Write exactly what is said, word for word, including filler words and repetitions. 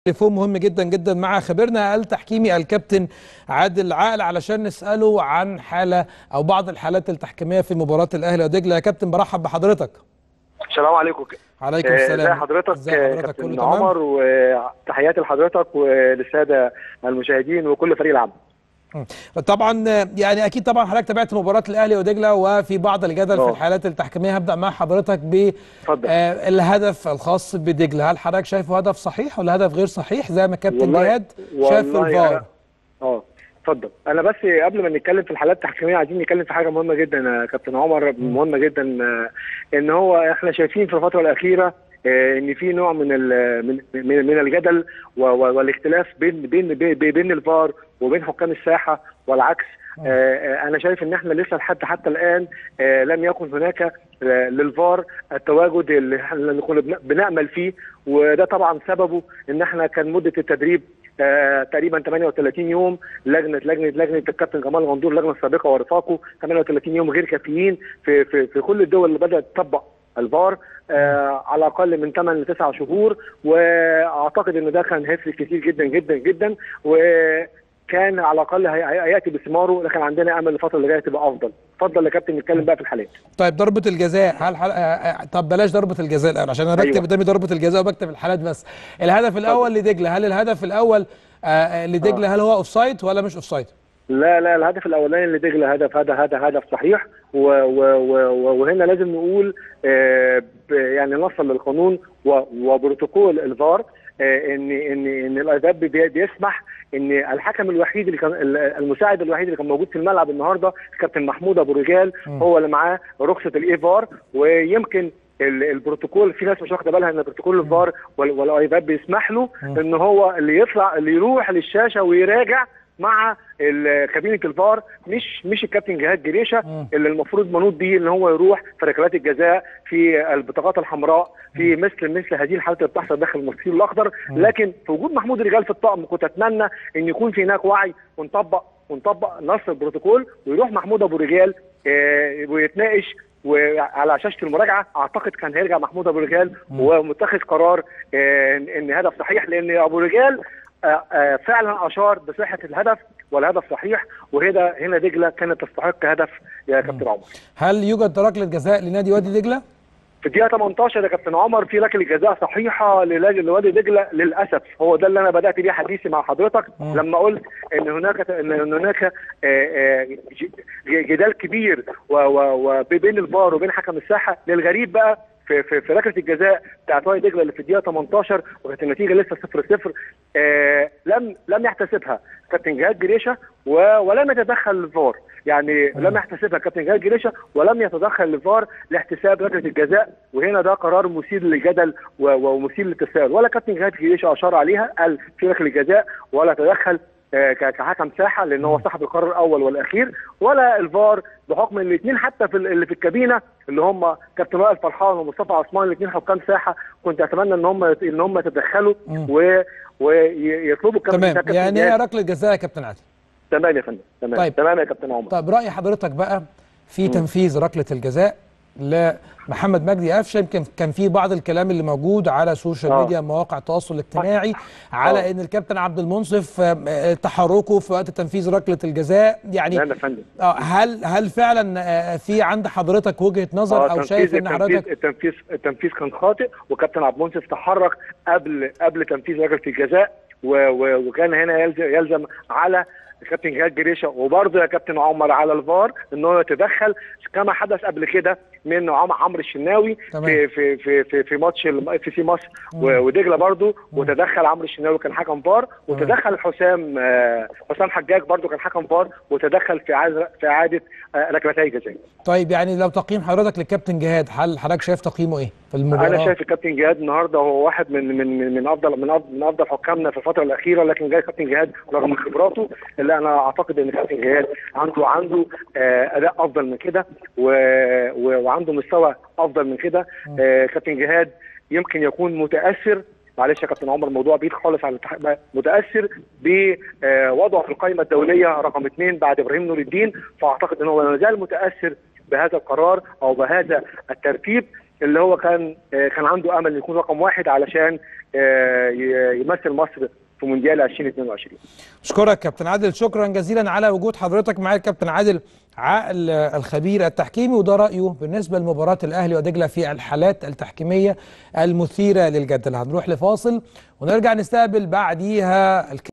تليفون مهم جدا جدا مع خبيرنا التحكيمي الكابتن عادل عقل علشان نسأله عن حالة أو بعض الحالات التحكيمية في مباراة الأهلي ودجلة. يا كابتن برحب بحضرتك. السلام عليكم. عليكم السلام. ازي حضرتك؟ ازي حضرتك؟ كابتن عمر، وتحياتي لحضرتك وللسادة المشاهدين وكل فريق العمل. طبعا يعني اكيد طبعا حضرتك تابعت مباراه الاهلي ودجله وفي بعض الجدل أوه. في الحالات التحكيميه. هبدا مع حضرتك بالهدف الخاص بدجله. هل حضرتك شايفه هدف صحيح ولا هدف غير صحيح زي ما كابتن جهاد شاف الفار؟ اه اتفضل. انا بس قبل ما نتكلم في الحالات التحكيميه عايزين نتكلم في حاجه مهمه جدا يا كابتن عمر، مهمه جدا، ان هو احنا شايفين في الفتره الاخيره ان في نوع من من من الجدل والاختلاف بين بين بين الفار وبين حكام الساحه والعكس. انا شايف ان احنا لسه لحد حتى الان لم يكن هناك للفار التواجد اللي كنا بنامل فيه، وده طبعا سببه ان احنا كان مده التدريب آه تقريبا ثمانية وثلاثين يوم. لجنه لجنه لجنه الكابتن جمال غندور اللجنه السابقه ورفاقه ثمانية وثلاثين يوم غير كافيين في في في كل الدول اللي بدات تطبق الفار، آه على اقل من ثمانية لتسعة شهور، واعتقد ان ده كان هيفرق كتير جدا جدا جدا، وكان على الاقل هياتي بثماره، لكن عندنا امل الفتره اللي جايه تبقى افضل. اتفضل يا كابتن نتكلم بقى في الحالات. طيب ضربه الجزاء، هل حل... طب بلاش ضربه الجزاء الان عشان انا بكتب أيوة. قدامي ضربه الجزاء وبكتب الحالات بس. الهدف الاول لدجله، هل الهدف الاول آه لدجله آه. هل هو اوفسايد ولا مش اوفسايد؟ لا لا الهدف الاولاني لدجله هدف هذا هذا هدف صحيح، و و و وهنا لازم نقول آه يعني نصل للقانون وبروتوكول الفار آه ان ان ان الايفاب بيسمح ان الحكم الوحيد اللي كان المساعد الوحيد اللي كان موجود في الملعب النهارده كابتن محمود ابو رجال هو اللي معاه رخصه الاي فار. ويمكن البروتوكول في ناس مش واخده بالها ان بروتوكول الفار والايفاب بيسمح له ان هو اللي يطلع اللي يروح للشاشه ويراجع مع كابينه الفار، مش مش الكابتن جهاد جريشه اللي المفروض منوط بيه ان هو يروح في ركلات الجزاء في البطاقات الحمراء في مثل مثل هذه الحالات اللي بتحصل داخل المستطيل الاخضر. لكن في وجود محمود رجال في الطقم كنت اتمنى ان يكون في هناك وعي ونطبق ونطبق نص البروتوكول، ويروح محمود ابو رجال آه ويتناقش، وعلى شاشه المراجعه اعتقد كان هيرجع محمود ابو رجال ومتخذ قرار آه ان هدف صحيح، لان ابو رجال آه آه فعلا اشار بصحه الهدف والهدف صحيح، وهنا هنا دجله كانت تستحق هدف يا كابتن عمر. هل يوجد ركله جزاء لنادي وادي دجله؟ في الدقيقه ثمانية عشر يا كابتن عمر في ركله جزاء صحيحه لوادي دجله للاسف. هو ده اللي انا بدات بيه حديثي مع حضرتك م. لما قلت ان هناك ان هناك جدال كبير وبين الفار وبين حكم الساحه. للغريب بقى في في, في ركله الجزاء بتاعت وادي دجله اللي في الدقيقه ثمانية عشر وكانت النتيجه لسه صفر صفر، آه لم لم يحتسبها كابتن جهاد جريشه ولم يتدخل الفار. يعني لم يحتسبها كابتن جهاد جريشه ولم يتدخل الفار لاحتساب ركله الجزاء، وهنا ده قرار مثير للجدل ومثير للتساؤل. ولا كابتن جهاد جريشه اشار عليها قال في ركله جزاء ولا تدخل كحكم ساحه لان هو صاحب القرار الاول والاخير، ولا الفار بحكم الاثنين حتى في اللي في الكابينه اللي هم كابتن وائل فرحان ومصطفى عثمان الاثنين حكام ساحه. كنت اتمنى ان هم ان هم يتدخلوا ويطلبوا كابتن. تمام، يعني هي ركله جزاء يا كابتن عادل. تمام يا فندم. تمام. طيب. تمام يا كابتن عمر. طيب راي حضرتك بقى في م. تنفيذ ركله الجزاء لمحمد مجدي قفشه. يمكن كان في بعض الكلام اللي موجود على السوشيال ميديا مواقع التواصل الاجتماعي على أوه. ان الكابتن عبد المنصف تحركه في وقت تنفيذ ركله الجزاء. يعني لا يا فندم. هل هل فعلا في عند حضرتك وجهه نظر او شايف ان حضرتك التنفيذ التنفيذ كان خاطئ، وكابتن عبد المنصف تحرك قبل قبل تنفيذ ركله الجزاء، وكان هنا يلزم, يلزم على كابتن جهاد جريشه وبرضه يا كابتن عمر على الفار ان هو يتدخل كما حدث قبل كده من عمرو الشناوي في في في في في ماتش في سي مصر ودجله برضه، وتدخل عمرو الشناوي كان حكم فار، وتدخل حسام حسام حجاج برضه كان حكم فار، وتدخل في اعاده في اعاده ركلتي جزاء. طيب يعني لو تقييم حضرتك للكابتن جهاد، هل حضرتك شايف تقييمه ايه في المباراه؟ انا شايف الكابتن جهاد النهارده هو واحد من من من افضل من افضل من افضل حكامنا في الفتره الاخيره، لكن جاي كابتن جهاد رغم خبراته اللي انا اعتقد ان كابتن جهاد عنده عنده آه اداء افضل من كده وعنده مستوى افضل من كده. آه كابتن جهاد يمكن يكون متاثر، معلش يا كابتن عمر الموضوع بعيد خالص عن الاتحاد، متاثر بوضعه في القائمه الدوليه رقم اثنين بعد ابراهيم نور الدين، فاعتقد ان هو ما زال متاثر بهذا القرار او بهذا الترتيب. اللي هو كان كان عنده امل يكون رقم واحد علشان يمثل مصر في مونديال ألفين واثنين وعشرين. اشكرك كابتن عادل، شكرا جزيلا على وجود حضرتك معايا. الكابتن عادل عقل الخبير التحكيمي، وده رايه بالنسبه لمباراه الاهلي ودجله في الحالات التحكيميه المثيره للجدل. هنروح لفاصل ونرجع نستقبل بعديها